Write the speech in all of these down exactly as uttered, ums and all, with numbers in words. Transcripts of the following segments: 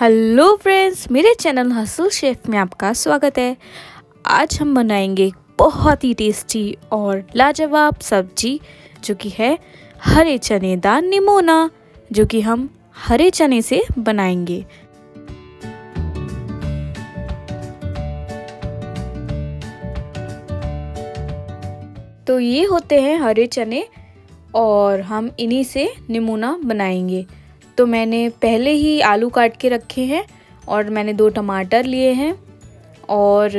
Hello friends, मेरे channel Hustle Chef में आपका स्वागत है। आज हम बनाएंगे बहुत ही टेस्टी और लाजवाब सब्जी जो कि है हरे चने दाल निमोना, जो कि हम हरे चने से बनाएंगे। तो ये होते हैं हरे चने और हम इन्हीं से निमोना बनाएंगे। तो मैंने पहले ही आलू काट के रखे हैं और मैंने दो टमाटर लिए हैं और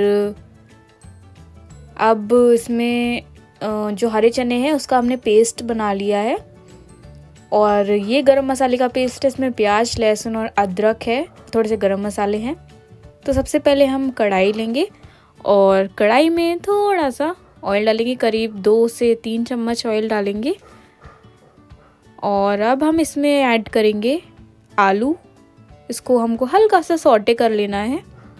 अब इसमें जो हरे चने हैं उसका हमने पेस्ट बना लिया है। और ये गरम मसाले का पेस्ट है, इसमें प्याज लहसुन और अदरक है, थोड़े से गरम मसाले हैं। तो सबसे पहले हम कढ़ाई लेंगे और कढ़ाई में थोड़ा सा ऑयल डालेंगे, करीब दो से तीन चम्मच ऑयल डालेंगे। और अब हम इसमें ऐड करेंगे आलू। इसको हमको हल्का सा सौटे कर लेना है।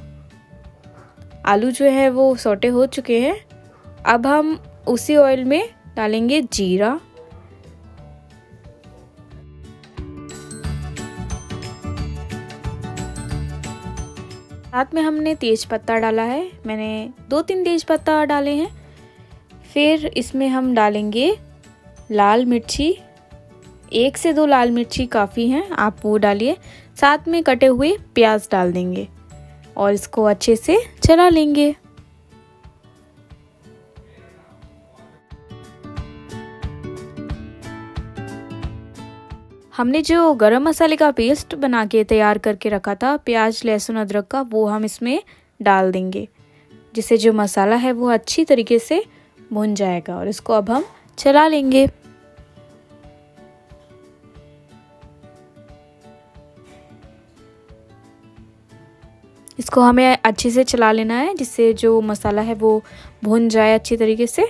आलू जो है वो सौटे हो चुके हैं। अब हम उसी ऑयल में डालेंगे जीरा, साथ में हमने तेज पत्ता डाला है, मैंने दो तीन तेज पत्ता डाले हैं। फिर इसमें हम डालेंगे लाल मिर्ची, एक से दो लाल मिर्ची काफ़ी हैं, आप वो डालिए। साथ में कटे हुए प्याज डाल देंगे और इसको अच्छे से चला लेंगे। हमने जो गरम मसाले का पेस्ट बना के तैयार करके रखा था प्याज लहसुन अदरक का, वो हम इसमें डाल देंगे, जिससे जो मसाला है वो अच्छी तरीके से भुन जाएगा। और इसको अब हम चला लेंगे। इसको हमें अच्छे से चला लेना है, जिससे जो मसाला है वो भुन जाए अच्छी तरीके से।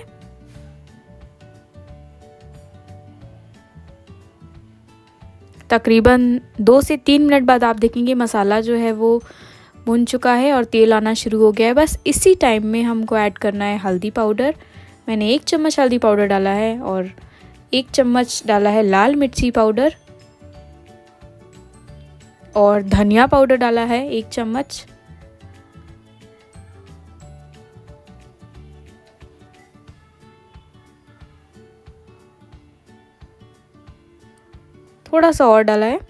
तकरीबन दो से तीन मिनट बाद आप देखेंगे मसाला जो है वो भुन चुका है और तेल आना शुरू हो गया है। बस इसी टाइम में हमको ऐड करना है हल्दी पाउडर। मैंने एक चम्मच हल्दी पाउडर डाला है और एक चम्मच डाला है लाल मिर्ची पाउडर और धनिया पाउडर डाला है एक चम्मच। थोड़ा सा और डाला है।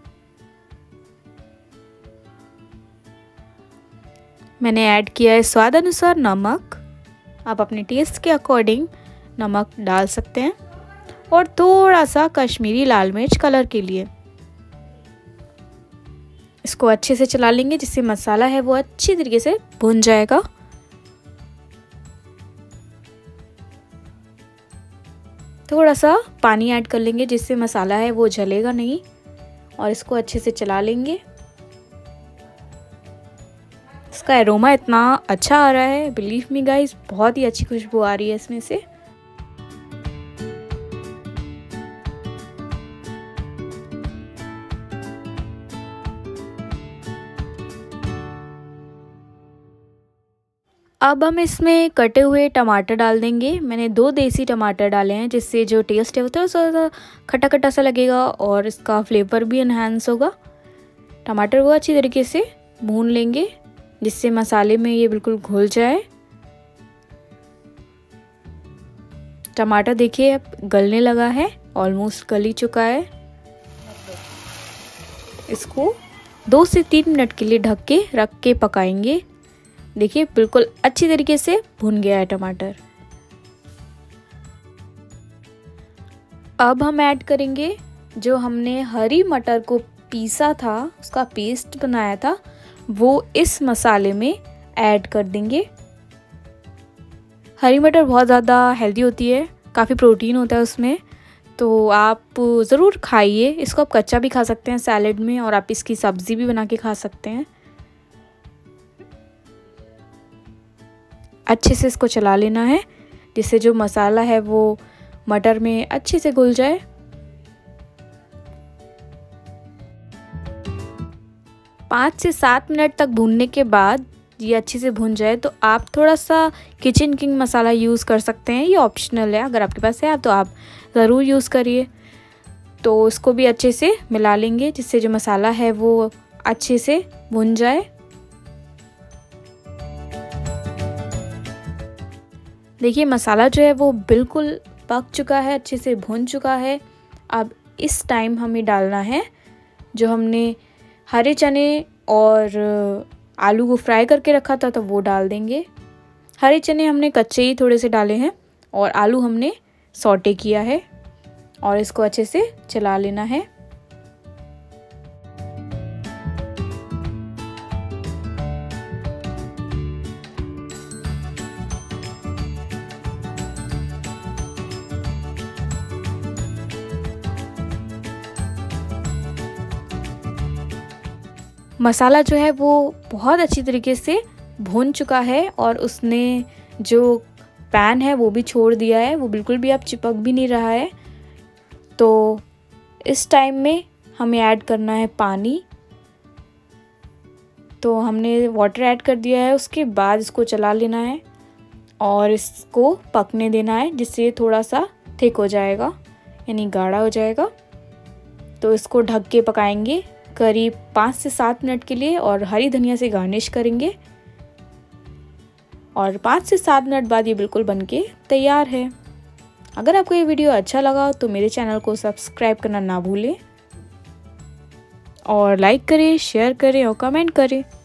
मैंने ऐड किया है स्वाद अनुसार नमक। आप अपने टेस्ट के अकॉर्डिंग नमक डाल सकते हैं। और थोड़ा सा कश्मीरी लाल मिर्च कलर के लिए। इसको अच्छे से चला लेंगे, जिससे मसाला है वो अच्छी तरीके से भुन जाएगा। थोड़ा सा पानी ऐड कर लेंगे, जिससे मसाला है वो जलेगा नहीं। और इसको अच्छे से चला लेंगे। इसका एरोमा इतना अच्छा आ रहा है, बिलीव मी गाइस, बहुत ही अच्छी खुशबू आ रही है इसमें से। अब हम इसमें कटे हुए टमाटर डाल देंगे। मैंने दो देसी टमाटर डाले हैं, जिससे जो टेस्ट है वो थोड़ा सा खट्टा खट्टा सा लगेगा और इसका फ्लेवर भी इन्हांस होगा। टमाटर को अच्छी तरीके से भून लेंगे, जिससे मसाले में ये बिल्कुल घुल जाए। टमाटर देखिए अब गलने लगा है, ऑलमोस्ट गल ही चुका है। इसको दो से तीन मिनट के लिए ढक के रख के पकाएंगे। देखिए बिल्कुल अच्छी तरीके से भुन गया है टमाटर। अब हम ऐड करेंगे जो हमने हरी मटर को पीसा था, उसका पेस्ट बनाया था, वो इस मसाले में ऐड कर देंगे। हरी मटर बहुत ज़्यादा हेल्दी होती है, काफ़ी प्रोटीन होता है उसमें, तो आप ज़रूर खाइए। इसको आप कच्चा भी खा सकते हैं सैलेड में, और आप इसकी सब्ज़ी भी बना के खा सकते हैं। अच्छे से इसको चला लेना है, जिससे जो मसाला है वो मटर में अच्छे से घुल जाए। पाँच से सात मिनट तक भूनने के बाद ये अच्छे से भुन जाए तो आप थोड़ा सा किचन किंग मसाला यूज़ कर सकते हैं। ये ऑप्शनल है, अगर आपके पास है तो आप ज़रूर यूज़ करिए। तो इसको भी अच्छे से मिला लेंगे, जिससे जो मसाला है वो अच्छे से भुन जाए। देखिए मसाला जो है वो बिल्कुल पक चुका है, अच्छे से भुन चुका है। अब इस टाइम हमें डालना है जो हमने हरे चने और आलू को फ्राई करके रखा था, तो वो डाल देंगे। हरे चने हमने कच्चे ही थोड़े से डाले हैं और आलू हमने सौटे किया है और इसको अच्छे से चला लेना है। मसाला जो है वो बहुत अच्छी तरीके से भून चुका है और उसने जो पैन है वो भी छोड़ दिया है, वो बिल्कुल भी अब चिपक भी नहीं रहा है। तो इस टाइम में हमें ऐड करना है पानी। तो हमने वाटर ऐड कर दिया है, उसके बाद इसको चला लेना है और इसको पकने देना है, जिससे थोड़ा सा थिक हो जाएगा यानी गाढ़ा हो जाएगा। तो इसको ढक के पकाएंगे करीब पाँच से सात मिनट के लिए और हरी धनिया से गार्निश करेंगे और पाँच से सात मिनट बाद ये बिल्कुल बनके तैयार है। अगर आपको ये वीडियो अच्छा लगा तो मेरे चैनल को सब्सक्राइब करना ना भूलें और लाइक करें, शेयर करें और कमेंट करें।